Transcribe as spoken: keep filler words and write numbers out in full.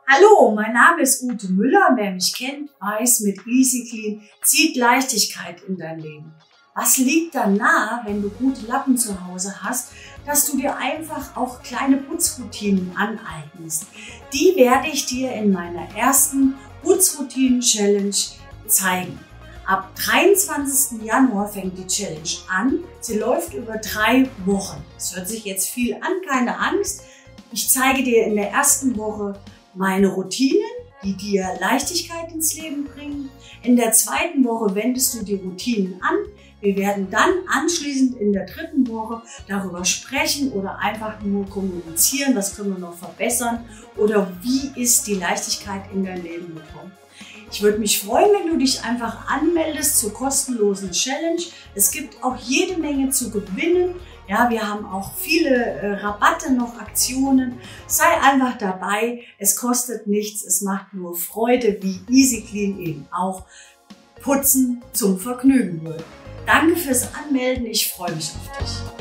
Hallo, mein Name ist Ute Müller. Wer mich kennt, weiß, mit Easy Clean zieht Leichtigkeit in dein Leben. Was liegt da nahe, wenn du gute Lappen zu Hause hast, dass du dir einfach auch kleine Putzroutinen aneignest? Die werde ich dir in meiner ersten Putzroutinen-Challenge zeigen. Ab dreiundzwanzigsten Januar fängt die Challenge an. Sie läuft über drei Wochen. Es hört sich jetzt viel an, keine Angst. Ich zeige dir in der ersten Woche meine Routinen, die dir Leichtigkeit ins Leben bringen. In der zweiten Woche wendest du die Routinen an. Wir werden dann anschließend in der dritten Woche darüber sprechen oder einfach nur kommunizieren, was können wir noch verbessern oder wie ist die Leichtigkeit in dein Leben gekommen. Ich würde mich freuen, wenn du dich einfach anmeldest zur kostenlosen Challenge. Es gibt auch jede Menge zu gewinnen. Ja, wir haben auch viele äh, Rabatte noch, Aktionen. Sei einfach dabei. Es kostet nichts. Es macht nur Freude, wie Easy Clean eben auch Putzen zum Vergnügen wird. Danke fürs Anmelden. Ich freue mich auf dich.